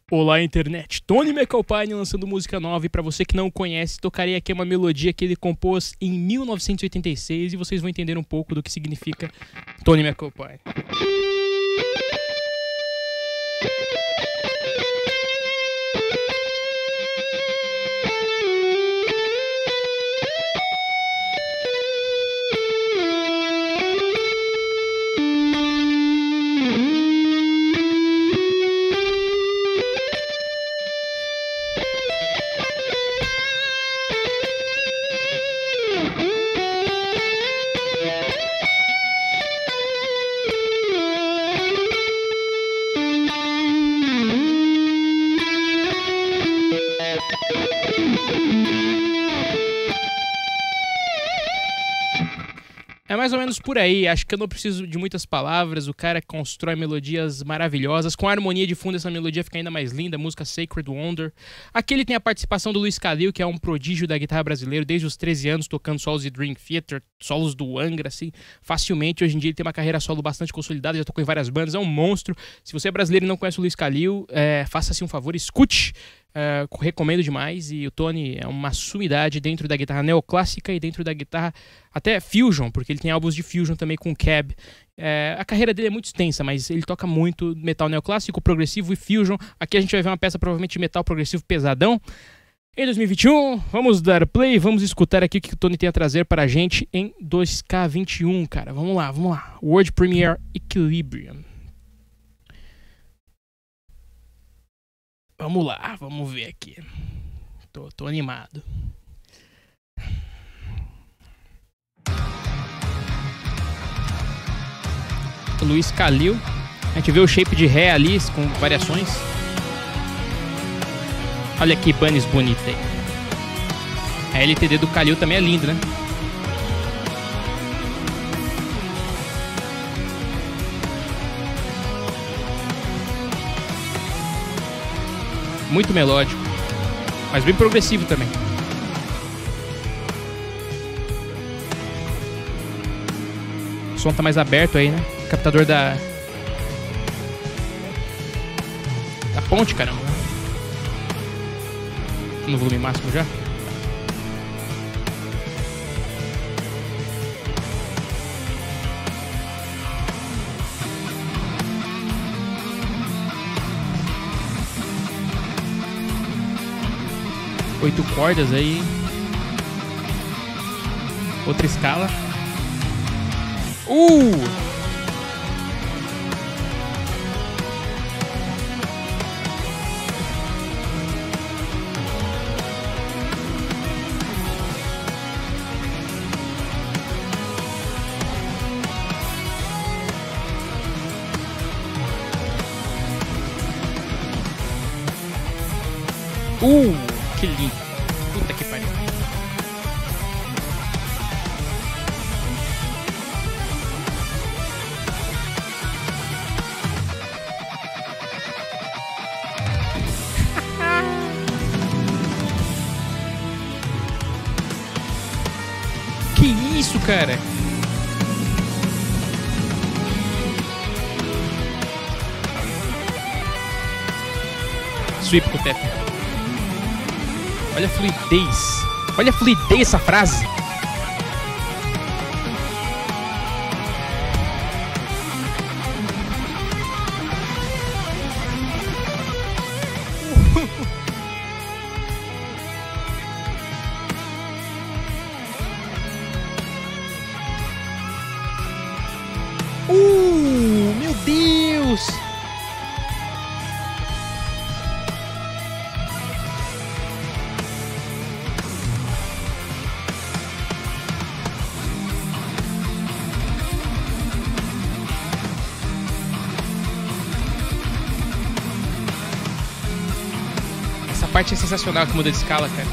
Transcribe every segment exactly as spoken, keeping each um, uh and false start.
Olá, internet. Tony McAlpine lançando música nova, e pra você que não conhece, tocarei aqui uma melodia que ele compôs em mil novecentos e oitenta e seis e vocês vão entender um pouco do que significa Tony McAlpine. É mais ou menos por aí, acho que eu não preciso de muitas palavras, o cara constrói melodias maravilhosas, com a harmonia de fundo essa melodia fica ainda mais linda, a música Sacred Wonder. Aqui ele tem a participação do Luiz Calil, que é um prodígio da guitarra brasileira, desde os treze anos, tocando solos de Dream Theater, solos do Angra, assim, facilmente. Hoje em dia ele tem uma carreira solo bastante consolidada, já tocou em várias bandas, é um monstro. Se você é brasileiro e não conhece o Luiz Calil, é, faça-se um favor, escute. Uh, recomendo demais, e o Tony é uma sumidade dentro da guitarra neoclássica e dentro da guitarra até fusion, porque ele tem álbuns de fusion também com Cab. Uh, a carreira dele é muito extensa, mas ele toca muito metal neoclássico, progressivo e fusion. Aqui a gente vai ver uma peça provavelmente de metal progressivo pesadão. Em dois mil e vinte e um, vamos dar play, vamos escutar aqui o que o Tony tem a trazer para a gente em dois K vinte e um, cara. Vamos lá, vamos lá. World Premiere Equilibrium. Vamos lá, vamos ver aqui. Tô, tô animado. O Luiz Calil. A gente vê o shape de Ré ali com variações. Olha que bunnies bonita aí. A L T D do Calil também é lindo, né? Muito melódico, mas bem progressivo também. O som tá mais aberto aí, né? Captador da... da ponte, caramba. No volume máximo já. Oito cordas aí. Outra escala. Uh! Uh! Que lindo. Puta que pariu. Que isso, cara? Sweep com o teto. Olha a fluidez. Olha a fluidez dessa frase. Uh, meu Deus. Essa parte é sensacional que muda de escala, cara.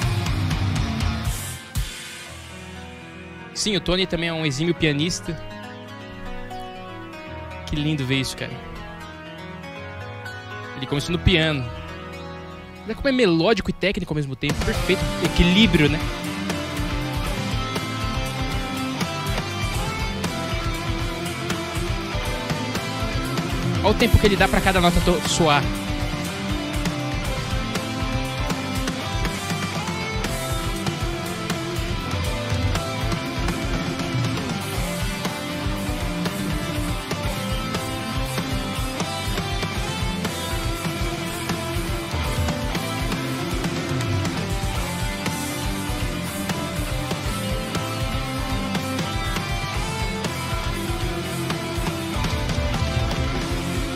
Sim, o Tony também é um exímio pianista. Que lindo ver isso, cara. Ele começou no piano. Olha como é melódico e técnico ao mesmo tempo. Perfeito equilíbrio, né? Olha o tempo que ele dá pra cada nota soar.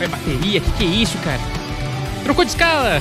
guitarra, bateria, que que é isso, cara? Trocou de escala!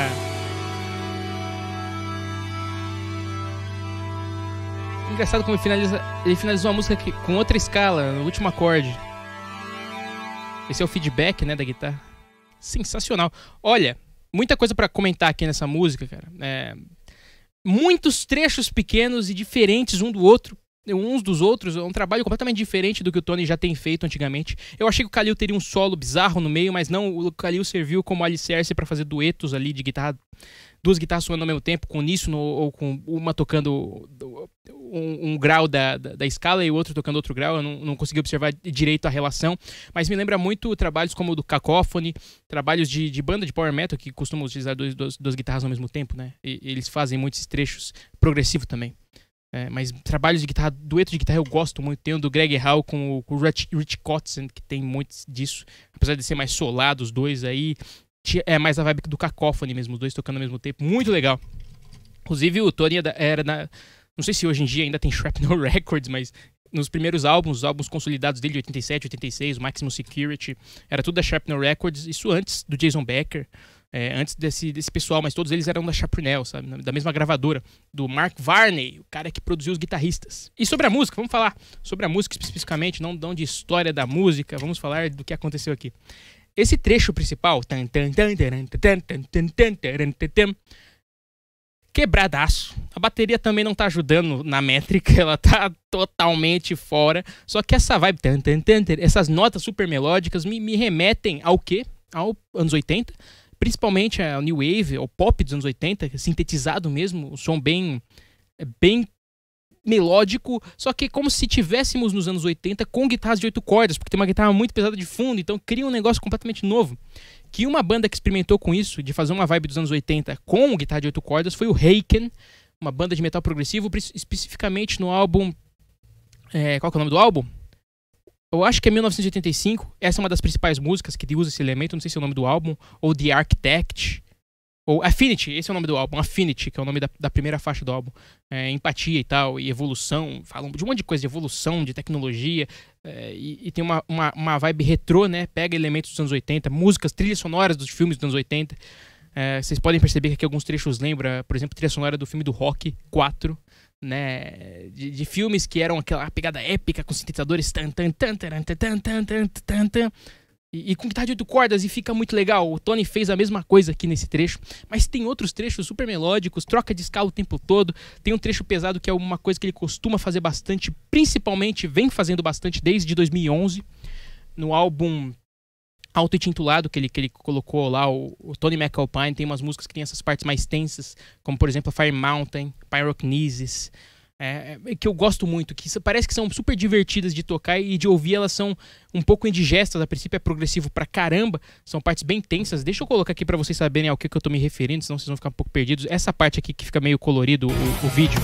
Engraçado como ele, finaliza, ele finalizou a música aqui, com outra escala, no último acorde. Esse é o feedback, né, da guitarra. Sensacional. Olha, muita coisa pra comentar aqui nessa música, cara. É, muitos trechos pequenos e diferentes um do outro. Uns dos outros, é um trabalho completamente diferente do que o Tony já tem feito antigamente. Eu achei que o Khalil teria um solo bizarro no meio, mas não, o Khalil serviu como alicerce pra fazer duetos ali de guitarra, duas guitarras soando ao mesmo tempo, com uníssono ou com uma tocando um, um grau da, da, da escala e o outro tocando outro grau. Eu não, não consegui observar direito a relação, mas me lembra muito trabalhos como o do Cacophony, trabalhos de, de banda de power metal que costumam utilizar dois, dois, duas guitarras ao mesmo tempo, né? E, eles fazem muitos trechos progressivos também. É, mas trabalhos de guitarra, dueto de guitarra eu gosto muito. Tem o do Greg Howe com o, com o Rich, Rich Kotzen, que tem muitos disso. Apesar de ser mais solado os dois aí, é mais a vibe do Cacophony mesmo, os dois tocando ao mesmo tempo. Muito legal. Inclusive o Tony era na... Não sei se hoje em dia ainda tem Shrapnel Records, mas nos primeiros álbuns, os álbuns consolidados dele de oitenta e sete, oitenta e seis, o Maximum Security, era tudo da Shrapnel Records. Isso antes do Jason Becker. É, antes desse, desse pessoal, mas todos eles eram da Shrapnel, sabe? Da mesma gravadora, do Mark Varney, o cara que produziu os guitarristas. E sobre a música, vamos falar sobre a música especificamente, não, não de história da música, vamos falar do que aconteceu aqui. Esse trecho principal, quebradaço. A bateria também não tá ajudando na métrica, ela tá totalmente fora. Só que essa vibe, essas notas super melódicas me, me remetem ao quê? Aos anos oitenta. Principalmente a New Wave, o pop dos anos oitenta, sintetizado mesmo, o som bem, bem melódico, só que como se tivéssemos nos anos oitenta com guitarras de oito cordas, porque tem uma guitarra muito pesada de fundo, então cria um negócio completamente novo. Que uma banda que experimentou com isso, de fazer uma vibe dos anos oitenta com guitarra de oito cordas, foi o Haken, uma banda de metal progressivo, especificamente no álbum... É, qual que é o nome do álbum? Eu acho que é mil novecentos e oitenta e cinco, essa é uma das principais músicas que usa esse elemento, não sei se é o nome do álbum, ou The Architect, ou Affinity, esse é o nome do álbum, Affinity, que é o nome da, da primeira faixa do álbum, é, empatia e tal, e evolução, falam de um monte de coisa, de evolução, de tecnologia, é, e, e tem uma, uma, uma vibe retrô, né, pega elementos dos anos oitenta, músicas, trilhas sonoras dos filmes dos anos oitenta, é, vocês podem perceber que aqui alguns trechos lembram, por exemplo, trilha sonora do filme do Rock quatro, né, de, de filmes que eram aquela pegada épica com sintetizadores tan, tan, tan, tan, tan, tan, tan, tan, tan, tan, e, e com guitarra de oito cordas, e fica muito legal. O Tony fez a mesma coisa aqui nesse trecho, mas tem outros trechos super melódicos, troca de escala o tempo todo. Tem um trecho pesado que é uma coisa que ele costuma fazer bastante, principalmente vem fazendo bastante desde dois mil e onze, no álbum auto-intitulado que ele, que ele colocou lá, o, o Tony McAlpine. Tem umas músicas que tem essas partes mais tensas, como por exemplo a Fire Mountain, Pyrokinesis, é, é, que eu gosto muito, que parece que são super divertidas de tocar e de ouvir. Elas são um pouco indigestas, a princípio é progressivo pra caramba, são partes bem tensas. Deixa eu colocar aqui pra vocês saberem ao que, que eu tô me referindo, senão vocês vão ficar um pouco perdidos. Essa parte aqui que fica meio colorido o, o vídeo.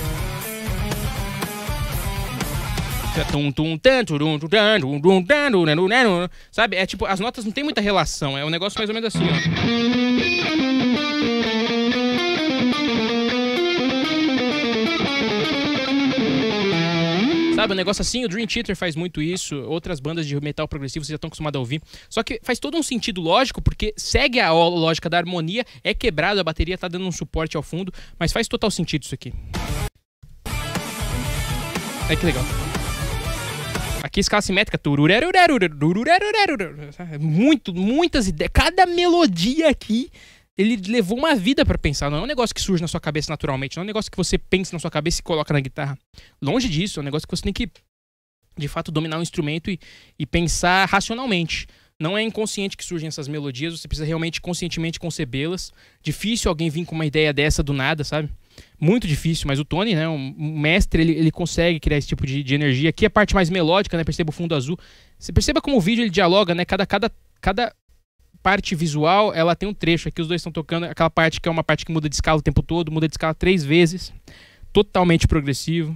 Sabe? É tipo, as notas não tem muita relação. É um negócio mais ou menos assim, ó. Sabe, um negócio assim, o Dream Theater faz muito isso, outras bandas de metal progressivo vocês já estão acostumados a ouvir. Só que faz todo um sentido lógico, porque segue a lógica da harmonia, é quebrado, a bateria tá dando um suporte ao fundo, mas faz total sentido isso aqui. Olha que legal. Aqui escala simétrica. Muito, muitas ideias. Cada melodia aqui, ele levou uma vida pra pensar. Não é um negócio que surge na sua cabeça naturalmente. Não é um negócio que você pensa na sua cabeça e coloca na guitarra. Longe disso. É um negócio que você tem que, de fato, dominar o instrumento e, e pensar racionalmente. Não é inconsciente que surgem essas melodias. Você precisa realmente, conscientemente concebê-las. Difícil alguém vir com uma ideia dessa do nada, sabe? Muito difícil, mas o Tony, né, um mestre, ele, ele consegue criar esse tipo de, de energia. Aqui a parte mais melódica, né, perceba o fundo azul. Você perceba como o vídeo ele dialoga, né, cada, cada, cada parte visual, ela tem um trecho. Aqui os dois estão tocando aquela parte que é uma parte que muda de escala o tempo todo, muda de escala três vezes, totalmente progressivo.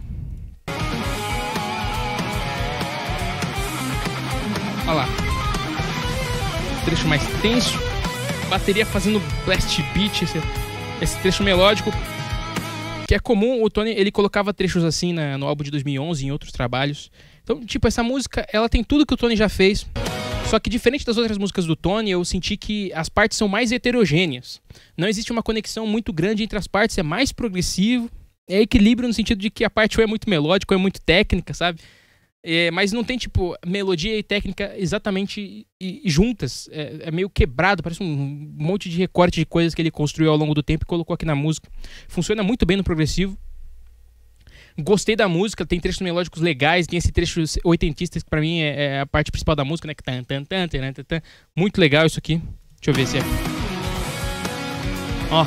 Olha lá. Trecho mais tenso, bateria fazendo blast beat, esse, esse trecho melódico. Que é comum, o Tony, ele colocava trechos assim na, no álbum de dois mil e onze, em outros trabalhos. Então, tipo, essa música, ela tem tudo que o Tony já fez, Só que diferente das outras músicas do Tony, eu senti que as partes são mais heterogêneas. Não existe uma conexão muito grande entre as partes, é mais progressivo, é equilíbrio no sentido de que a parte ou é muito melódica ou é muito técnica, sabe? É, mas não tem, tipo, melodia e técnica exatamente e, e juntas. É, é meio quebrado, parece um monte de recorte de coisas que ele construiu ao longo do tempo e colocou aqui na música. Funciona muito bem no progressivo. Gostei da música, tem trechos melódicos legais, tem esse trecho oitentista que pra mim é, é a parte principal da música, né? Tan, tan, tan, tan, tan, tan. Muito legal isso aqui. Deixa eu ver se é. Ó.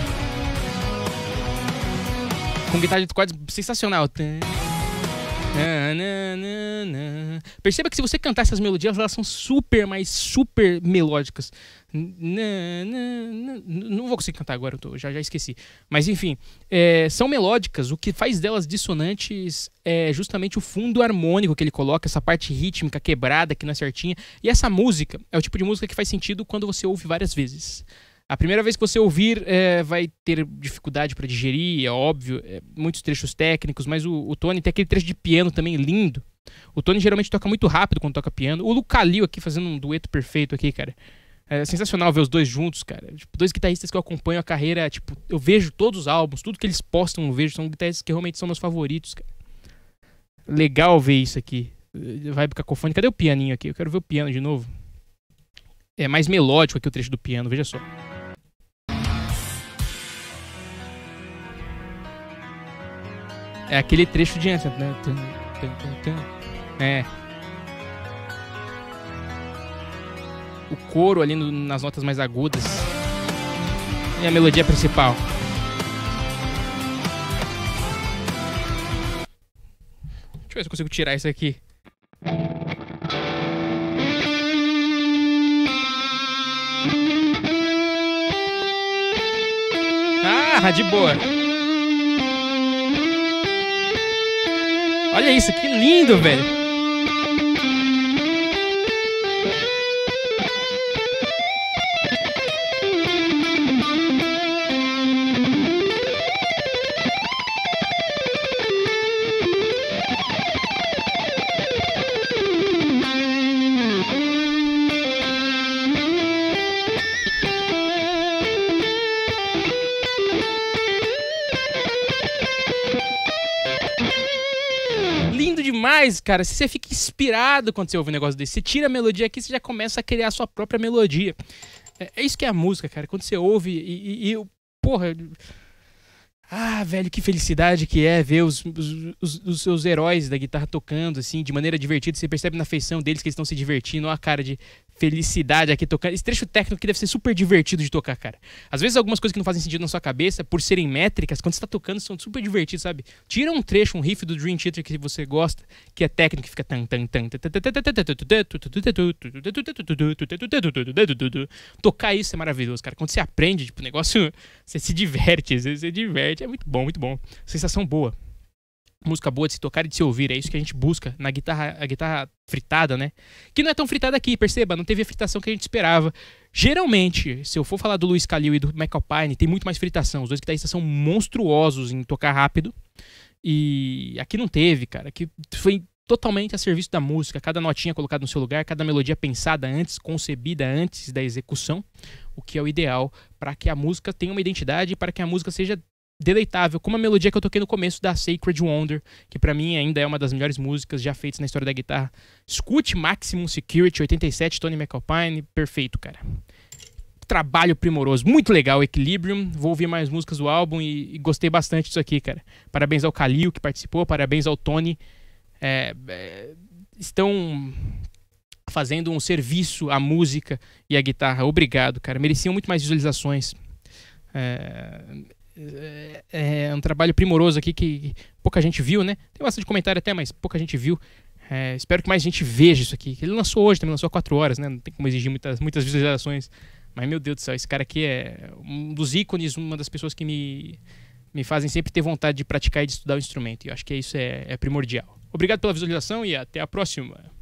Com guitarra de cordas sensacional. Tan. Na, na, na, na. Perceba que se você cantar essas melodias, elas são super, mas super melódicas. Na, na, na. Não vou conseguir cantar agora, eu tô, já, já esqueci. Mas enfim, é, são melódicas. O que faz delas dissonantes é justamente o fundo harmônico que ele coloca, essa parte rítmica quebrada que não é certinha. E essa música é o tipo de música que faz sentido quando você ouve várias vezes. A primeira vez que você ouvir é, vai ter dificuldade para digerir, é óbvio, é, muitos trechos técnicos, mas o, o Tony tem aquele trecho de piano também lindo. O Tony geralmente toca muito rápido quando toca piano. O Lucalil aqui fazendo um dueto perfeito aqui, cara. É sensacional ver os dois juntos, cara. Tipo, dois guitarristas que eu acompanho a carreira, tipo, eu vejo todos os álbuns, tudo que eles postam eu vejo, são guitarristas que realmente são meus favoritos, cara. Legal ver isso aqui. Vibe cacofônica. Cadê o pianinho aqui? Eu quero ver o piano de novo. É mais melódico aqui o trecho do piano, veja só. É aquele trecho de antes. É. O coro ali no, nas notas mais agudas. E a melodia principal. Deixa eu ver se eu consigo tirar isso aqui. Ah, de boa. Olha isso, que lindo, velho. Demais, cara. Se você fica inspirado quando você ouve um negócio desse, você tira a melodia aqui, você já começa a criar a sua própria melodia. É, é isso que é a música, cara. Quando você ouve e, e, e porra... Ah, velho, que felicidade que é ver os, os, os, os seus heróis da guitarra tocando, assim, de maneira divertida. Você percebe na feição deles que eles estão se divertindo. Olha a cara de felicidade aqui tocando. Esse trecho técnico que deve ser super divertido de tocar, cara. Às vezes algumas coisas que não fazem sentido na sua cabeça, por serem métricas, quando você tá tocando, são super divertidos, sabe? Tira um trecho, um riff do Dream Theater que você gosta, que é técnico, que fica tan tan tan. Tocar isso é maravilhoso, cara. Quando você aprende, tipo, o negócio, você se diverte, você se diverte. É muito bom, muito bom. Sensação boa. Música boa de se tocar e de se ouvir, é isso que a gente busca na guitarra, a guitarra fritada, né? Que não é tão fritada aqui, perceba, não teve a fritação que a gente esperava. Geralmente, se eu for falar do Luiz Khalil e do McAlpine, tem muito mais fritação. Os dois guitarristas são monstruosos em tocar rápido. E aqui não teve, cara. Aqui foi totalmente a serviço da música. Cada notinha colocada no seu lugar, cada melodia pensada antes, concebida antes da execução. O que é o ideal para que a música tenha uma identidade e para que a música seja deleitável, como a melodia que eu toquei no começo da Sacred Wonder, que pra mim ainda é uma das melhores músicas já feitas na história da guitarra. Escute Maximum Security, oitenta e sete, Tony McAlpine, perfeito, cara. Trabalho primoroso, muito legal, Equilibrium. Vou ouvir mais músicas do álbum e, e gostei bastante disso aqui, cara. Parabéns ao Khalil que participou, parabéns ao Tony. É, é, estão fazendo um serviço à música e à guitarra. Obrigado, cara. Mereciam muito mais visualizações. É... É um trabalho primoroso aqui que pouca gente viu, né? Tem bastante comentário até, mas pouca gente viu. É, espero que mais gente veja isso aqui. Ele lançou hoje, também lançou há quatro horas, né? Não tem como exigir muitas, muitas visualizações. Mas, meu Deus do céu, esse cara aqui é um dos ícones, uma das pessoas que me, me fazem sempre ter vontade de praticar e de estudar o instrumento. E eu acho que isso é, é primordial. Obrigado pela visualização e até a próxima.